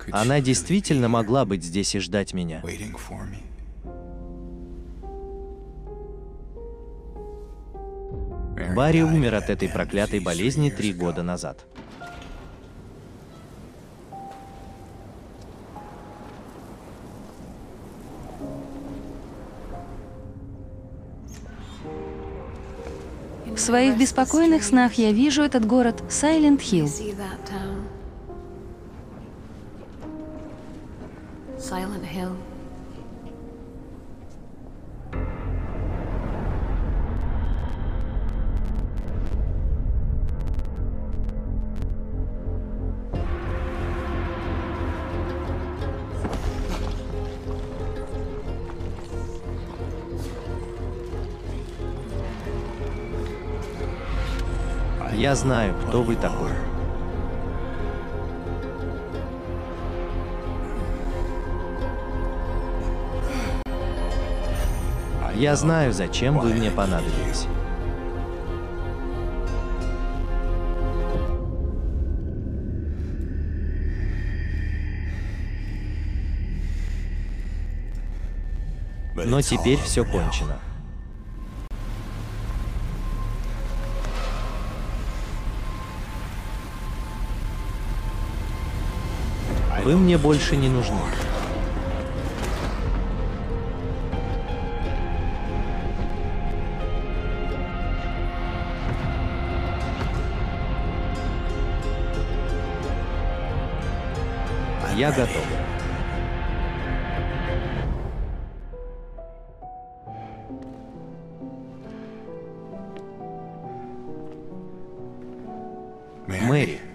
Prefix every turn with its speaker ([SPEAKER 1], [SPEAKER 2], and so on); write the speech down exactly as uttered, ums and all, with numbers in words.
[SPEAKER 1] Она действительно могла быть здесь и ждать меня. Барри умер от этой проклятой болезни три года назад.
[SPEAKER 2] В своих беспокойных снах я вижу этот город Сайленд Хилл.
[SPEAKER 3] Silent Hill.
[SPEAKER 1] Я знаю, кто вы такой. Я знаю, зачем вы мне понадобились. Но теперь все кончено. Вы мне больше не нужны. Я готов. Мэри.